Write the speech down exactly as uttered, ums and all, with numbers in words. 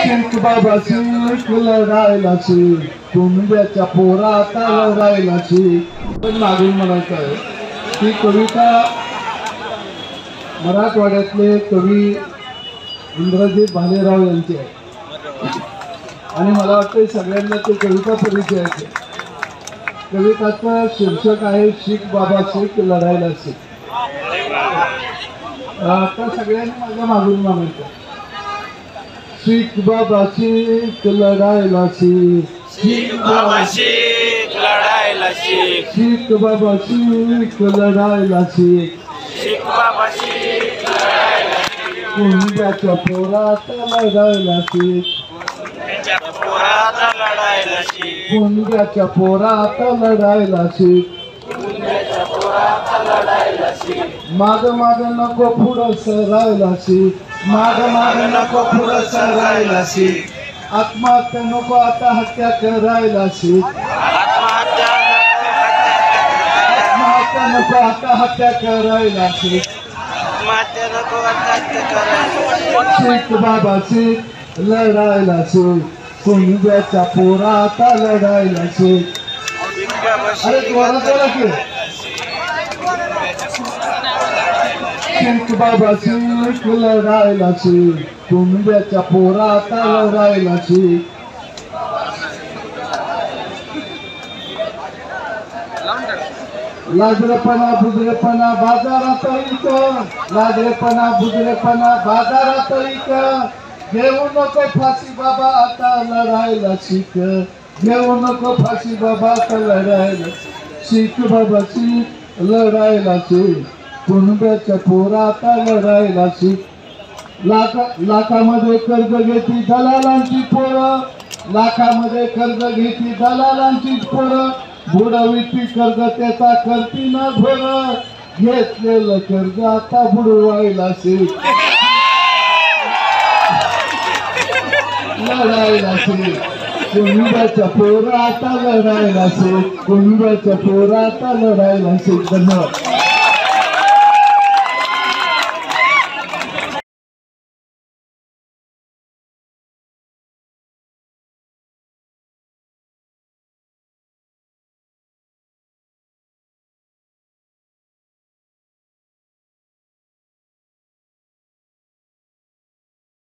शिंक बाबा शिंक लढायला शिक, कुंब्याच्या पोराता लढायला शिक. पण मागून म्हणायचं आहे ही कविता मराठवाड्यातले कवी इंद्रजित भालेराव यांची आहे आणि मला वाटतं सगळ्यांना ते कविता परिचयाची. कविताचं शीर्षक आहे शिक बाबा शिक लढायला शिक. तर सगळ्यांनी माझ्या मागून म्हणायचं शिक बाबा शिक लढायला शिक, शिक बाबा शिक लढायला शिक, शिक बाबा शिक लढायला शिक, शिक बाबा शिक लढायला शिक, कुंब्याच्या पोराता लढायला शिक, कुंब्याच्या पोराता लढायला शिक, कुंब्याच्या पोराता लढायला शिक, कुंब्याच्या पोराता लढायला शिक. माग माग नको पुढं सरायला शिक, माग माग नको पुढं सरायला शिक, आत्महत्या नको आता हत्या करायला शिक, आत्महत्या आत्महत्या नको आता हत्या करायला शिक. आत्महत्या नको हत्या करायला शिक बाबा शिक लढायला शिक, कुंब्याच्या पोराता लढायला शिक. शिक बाबा अरे शिक जोरात बोला की. शिक बाबा शिक लढायला शिक, कुंब्याच्या पोराता लढायला शिक. लाजरेपणा बुजरेपणा बाजारात इक, लाजरेपणा बुजरेपणा बाजारात इक, घेऊ नको फाशी बाबा आता लढायला शिक, घेऊ नको फाशी बाबा आता लढायला शिक. बाबा शिक लढायला शिक, कुंब्याच्या पोराता लढायला शिक. लाखा लाखामध्ये कर्ज घेती दलालांची पोरं, लाखामध्ये कर्ज घेती दलालांची पोरं, बुडविती कर्ज त्याचा करती ना भोर, घेतलेलं कर्ज आता बुडवायला शिक, लढायला शिक. कुंब्याच्या पोराता लढायला शिक, कुंब्याच्या पोराता लढायला शिक. धन्यवाद.